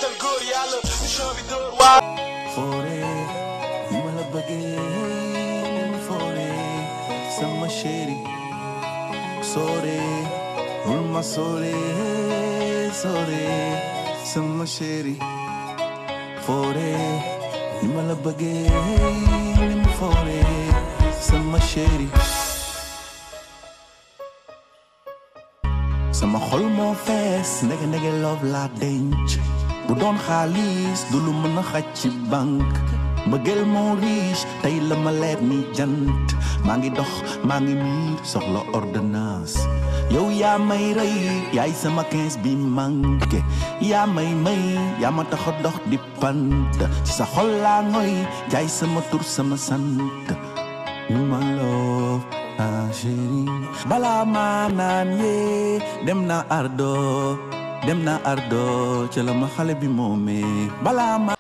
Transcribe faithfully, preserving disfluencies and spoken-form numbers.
jiital góor yàlla mission bi dóor waa foore yi ma la bëggee foore sama chéri sore bul ma sore sore sama chéri foore yi ma la bëggee foore sama chéri sama xol moo fees ndege ndege love la denc bu doon xaalis du lu mën a xaj ci banque mbëggeel moo riche tey la ma leer ni jant maa ngi dox maa ngi miir soxla ordonnance yow yaa may rey yaay sama quinze bi manqué yaa may may yaa ma tax a dox di pant ci sa xol laa ngoy jaay sama tur sama sant you my love ah chérie balaa maa naan yee dem na ardo dem na ardo ca la ma xale bi moomee balaa ma